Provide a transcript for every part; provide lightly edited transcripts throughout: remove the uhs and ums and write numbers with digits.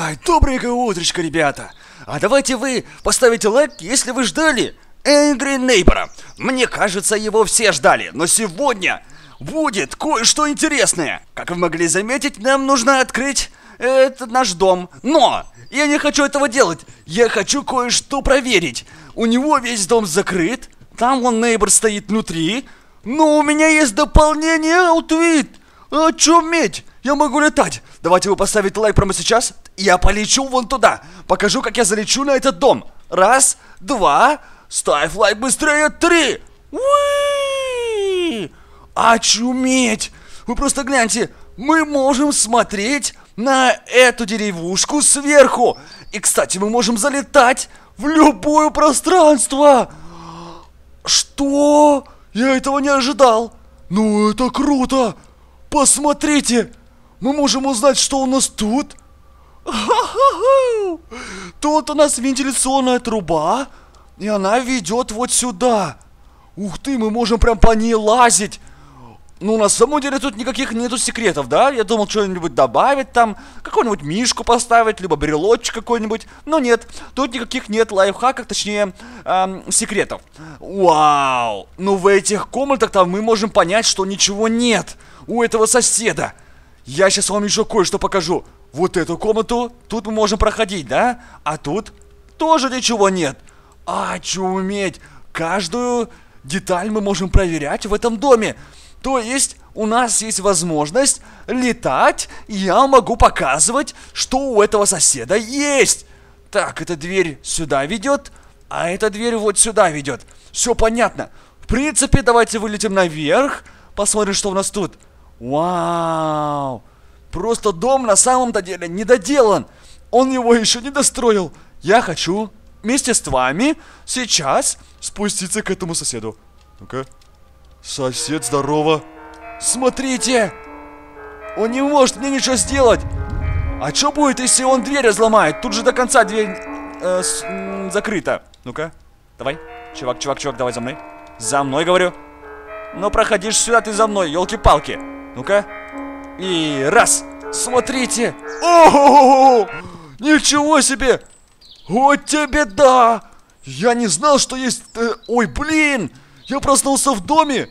Ай, добренькое утречко, ребята. А давайте вы поставите лайк, если вы ждали Angry Neighbor. Мне кажется, его все ждали. Но сегодня будет кое-что интересное. Как вы могли заметить, нам нужно открыть этот наш дом. Но я не хочу этого делать. Я хочу кое-что проверить. У него весь дом закрыт. Там вон Neighbor стоит внутри. Но у меня есть дополнение Outwit. Очуметь! Я могу летать. Давайте вы поставите лайк прямо сейчас. Я полечу вон туда. Покажу, как я залечу на этот дом. Раз, два. Ставь лайк быстрее. 3. Уи! Очуметь! Вы просто гляньте. Мы можем смотреть на эту деревушку сверху. И, кстати, мы можем залетать в любое пространство. Что? Я этого не ожидал. Ну, это круто. Посмотрите. Мы можем узнать, что у нас тут. Тут у нас вентиляционная труба. И она ведет вот сюда. Ух ты, мы можем прям по ней лазить. Ну, на самом деле тут никаких нету секретов, да? Я думал, что-нибудь добавить там, какую-нибудь мишку поставить, либо брелочек какой-нибудь. Но нет, тут никаких нет лайфхаков, точнее, секретов. Вау! Ну, в этих комнатах там мы можем понять, что ничего нет у этого соседа. Я сейчас вам еще кое-что покажу. Вот эту комнату, тут мы можем проходить, да? А тут тоже ничего нет. Очуметь! Каждую деталь мы можем проверять в этом доме. То есть у нас есть возможность летать, и я могу показывать, что у этого соседа есть. Так, эта дверь сюда ведет, а эта дверь вот сюда ведет. Все понятно. В принципе, давайте вылетим наверх, посмотрим, что у нас тут. Вау! Просто дом на самом-то деле не доделан. Он его еще не достроил. Я хочу вместе с вами сейчас спуститься к этому соседу. Ну-ка. Сосед, здорово. Смотрите. Он не может мне ничего сделать. А что будет, если он дверь разломает? Тут же до конца дверь закрыта. Ну-ка, давай. Чувак, давай за мной. За мной, говорю. Ну, проходишь сюда, ты за мной, елки-палки. Ну-ка. И раз. Смотрите. О-о-о-о! Ничего себе. Вот тебе да. Я не знал, что есть... Ой, блин. Я проснулся в доме.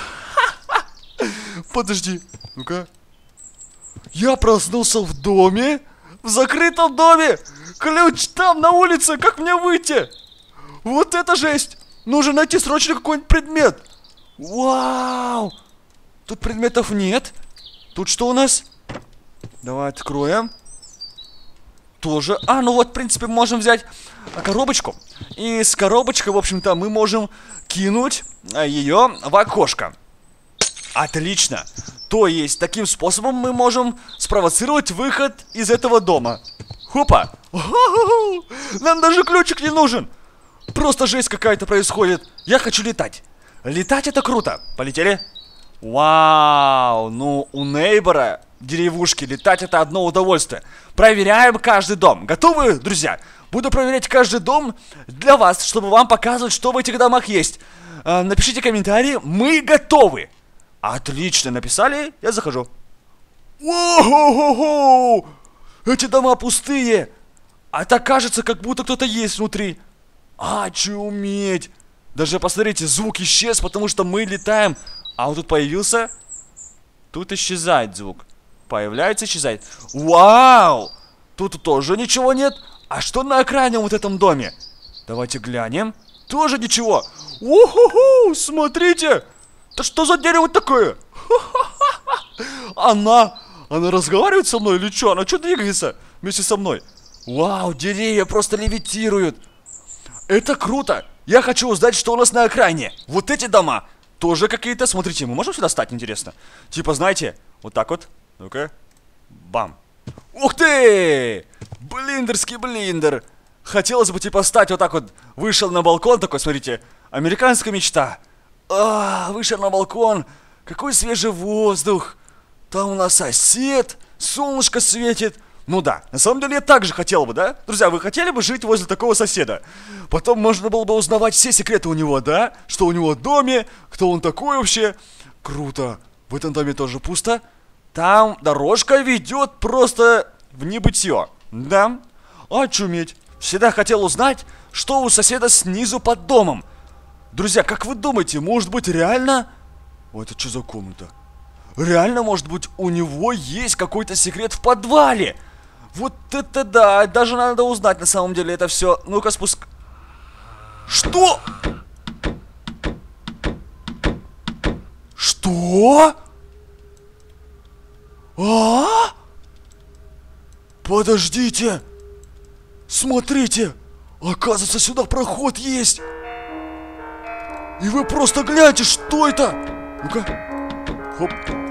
Подожди. Ну-ка. Я проснулся в доме. В закрытом доме. Ключ там, на улице. Как мне выйти? Вот это жесть. Нужно найти срочно какой-нибудь предмет. Вау. Тут предметов нет. Тут что у нас? Давай откроем. Тоже. А, ну вот, в принципе, мы можем взять коробочку. И с коробочкой, в общем-то, мы можем кинуть ее в окошко. Отлично. То есть, таким способом мы можем спровоцировать выход из этого дома. Хопа. Нам даже ключик не нужен. Просто жесть какая-то происходит. Я хочу летать. Летать это круто. Полетели. Вау. Ну, у Нейбора деревушки летать это одно удовольствие. Проверяем каждый дом. Готовы, друзья? Буду проверять каждый дом для вас, чтобы вам показывать, что в этих домах есть. Напишите комментарии. Мы готовы. Отлично, написали. Я захожу. О-хо-хо-хо! Эти дома пустые. А так кажется, как будто кто-то есть внутри. Очуметь. Даже посмотрите, звук исчез, потому что мы летаем. А вот тут появился. Тут исчезает звук. Появляется, исчезает. Вау! Тут тоже ничего нет. А что на экране в вот этом доме? Давайте глянем. Тоже ничего. Уху-ху! Смотрите! Да что за дерево такое? Она разговаривает со мной или что? Она что двигается вместе со мной? Вау, деревья просто левитируют. Это круто. Я хочу узнать, что у нас на экране. Вот эти дома тоже какие-то. Смотрите, мы можем сюда стать, интересно? Типа, знаете, вот так вот. Ну-ка. Бам. Ух ты! Блиндерский блиндер. Хотелось бы, типа, стать вот так вот. Вышел на балкон такой, смотрите. Американская мечта. Вышел на балкон. Какой свежий воздух. Там у нас сосед. Солнышко светит. Ну да, на самом деле я так же хотел бы, да? Друзья, вы хотели бы жить возле такого соседа? Потом можно было бы узнавать все секреты у него, да? Что у него в доме, кто он такой вообще. Круто. В этом доме тоже пусто. Там дорожка ведет просто в небытие. Да. Очуметь. Всегда хотел узнать, что у соседа снизу под домом. Друзья, как вы думаете, может быть реально... О, это что за комната? Реально, может быть, у него есть какой-то секрет в подвале? Вот это да, даже надо узнать на самом деле это все. Ну-ка, спуск... Что? Что? А? Подождите. Смотрите. Оказывается, сюда проход есть. И вы просто гляньте, что это? Ну-ка. Хоп.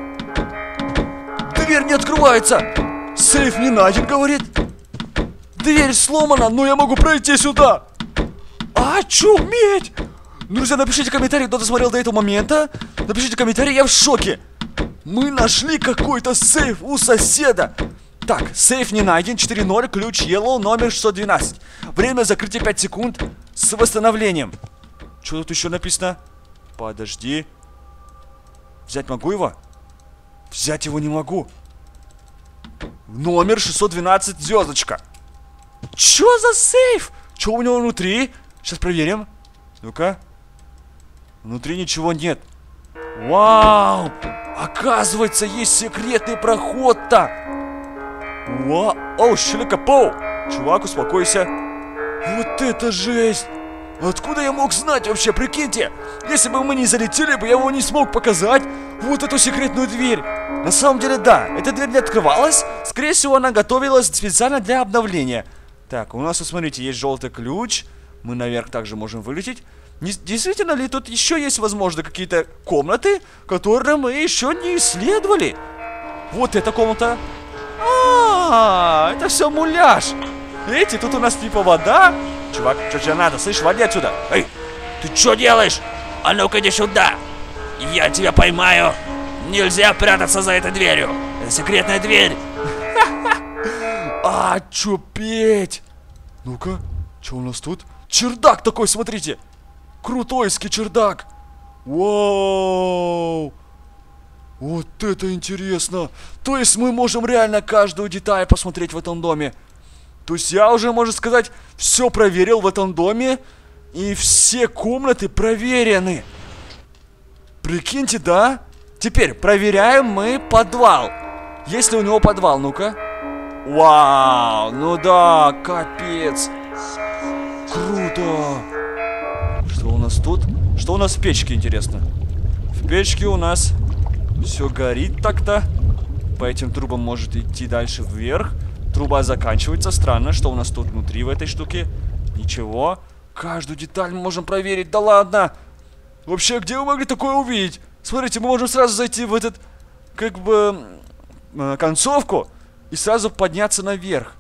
Дверь не открывается. Сейф не найден, говорит. Дверь сломана, но я могу пройти сюда. Очуметь! Друзья, напишите комментарий, кто досмотрел до этого момента. Напишите комментарий, я в шоке. Мы нашли какой-то сейф у соседа. Так, сейф не найден, 4.0, ключ Yellow, номер 612. Время закрытия 5 секунд с восстановлением. Что тут еще написано? Подожди. Взять могу его? Взять его не могу. Номер 612, звездочка. Что за сейф? Что у него внутри? Сейчас проверим. Ну-ка. Внутри ничего нет. Вау! Оказывается, есть секретный проход-то. Вау! Оу, щелика-поу! Чувак, успокойся. Вот это жесть! Откуда я мог знать вообще, прикиньте? Если бы мы не залетели бы, я его не смог показать. Вот эту секретную дверь. На самом деле, да, эта дверь не открывалась. Скорее всего, она готовилась специально для обновления. Так, у нас, вот смотрите, есть желтый ключ. Мы наверх также можем вылететь. Действительно ли тут еще есть, возможно, какие-то комнаты, которые мы еще не исследовали? Вот эта комната. Это все муляж. Видите, тут у нас типа вода. Чувак, что тебе надо? Слышь, вали отсюда. Эй, ты что делаешь? А ну-ка иди сюда. Я тебя поймаю. Нельзя прятаться за этой дверью. Это секретная дверь. Чё петь? Ну-ка, что у нас тут? Чердак такой, смотрите. Крутойский чердак. Вау. Вот это интересно. То есть мы можем реально каждую деталь посмотреть в этом доме. То есть я уже, можно сказать, все проверил в этом доме. И все комнаты проверены. Прикиньте, да? Теперь проверяем мы подвал. Есть ли у него подвал, ну-ка. Вау, ну да, капец. Круто. Что у нас тут? Что у нас в печке, интересно? В печке у нас все горит так-то. По этим трубам может идти дальше вверх. Труба заканчивается. Странно, что у нас тут внутри в этой штуке. Ничего. Каждую деталь мы можем проверить. Да ладно. Вообще, где вы могли такое увидеть? Смотрите, мы можем сразу зайти в этот, как бы, концовку и сразу подняться наверх.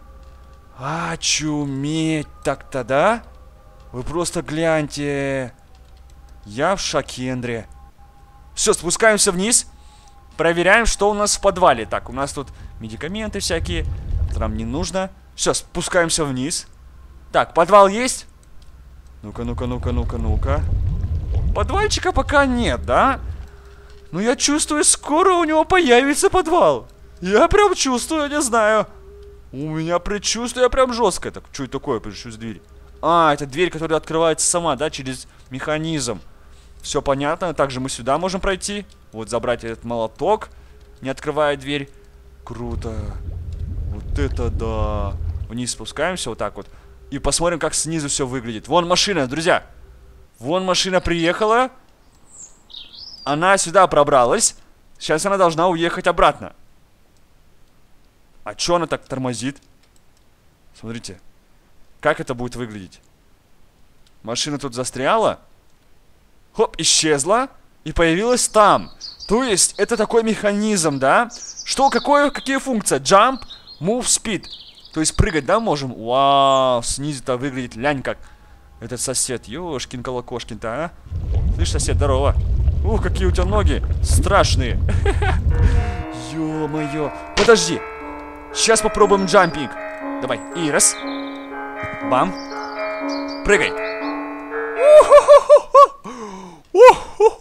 Очуметь так-то, да? Вы просто гляньте. Я в шокендре. Все, спускаемся вниз. Проверяем, что у нас в подвале. Так, у нас тут медикаменты всякие. Это нам не нужно. Все, спускаемся вниз. Так, подвал есть? Ну-ка, ну-ка, ну-ка, ну-ка, ну-ка. Подвальчика пока нет, да? Но я чувствую, скоро у него появится подвал. Я прям чувствую, не знаю. У меня предчувствие прям жесткое. Так, что это такое? Что дверь? Это дверь, которая открывается сама, да, через механизм. Все понятно. Также мы сюда можем пройти. Вот забрать этот молоток, не открывая дверь. Круто. Вот это да. Вниз спускаемся вот так вот. И посмотрим, как снизу все выглядит. Вон машина, друзья. Вон машина приехала. Она сюда пробралась. Сейчас она должна уехать обратно. А чё она так тормозит? Смотрите. Как это будет выглядеть? Машина тут застряла. Хоп, исчезла. И появилась там. То есть, это такой механизм, да? Что, какие функции? Jump, move, speed. То есть, прыгать, да, можем? Вау, снизу-то выглядит, лянь как. Этот сосед, ёшкин-колокошкин-то, а? Слышь, сосед, здорово. Ух, какие у тебя ноги страшные. Ё-моё. Подожди. Сейчас попробуем джампинг. Давай, и раз. Бам. Прыгай.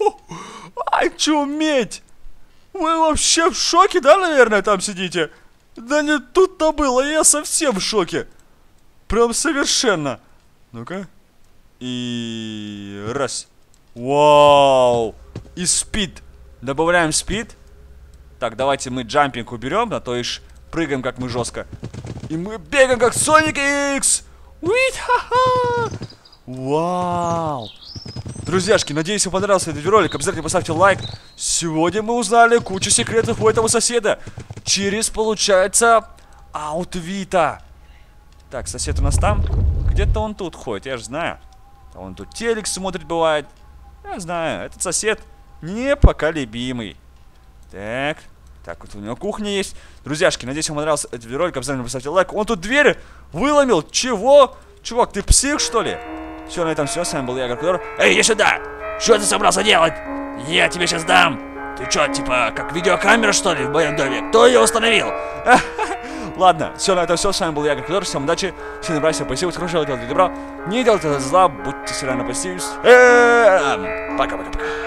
Ай, чуметь. Вы вообще в шоке, да, наверное, там сидите? Да не тут-то было, я совсем в шоке. Прям совершенно. Ну-ка. И... раз. Вау. И спид. Добавляем спид. Так, давайте мы джампинг уберем, а то ишь прыгаем как мы жестко. И мы бегаем как Соник Икс. Уит-ха-ха. Вау. Друзьяшки, надеюсь, вам понравился этот ролик. Обязательно поставьте лайк. Сегодня мы узнали кучу секретов у этого соседа. Через, получается, аутвита. Так, сосед у нас там. Где-то он тут ходит, я же знаю. А он тут телек смотрит, бывает. Я знаю, этот сосед непоколебимый. Так, так, вот у него кухня есть. Друзьяшки, надеюсь, вам понравился этот ролик. Обязательно поставьте лайк. Он тут дверь выломил. Чего? Чувак, ты псих, что ли? Все, на этом все. С вами был я, Гаркадор. Эй, иди сюда! Что ты собрался делать? Я тебе сейчас дам. Ты что, типа, как видеокамера, что ли, в моем доме? Кто ее установил? Ладно, все, на этом все. С вами был я, Гаркадор. Всем удачи, всем добра, всем спасибо, хорошего, делайте добро. Не делайте зла, будьте всегда на позитиве. Пока-пока-пока.